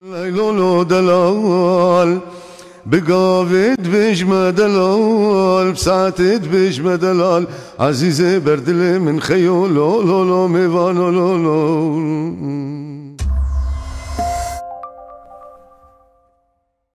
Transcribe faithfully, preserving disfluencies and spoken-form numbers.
ليلو دلال بقافد بجمة دلال بساعتد بجمة دلال عزيزي بردلي من خيول لو لو لو ميفانو لو لو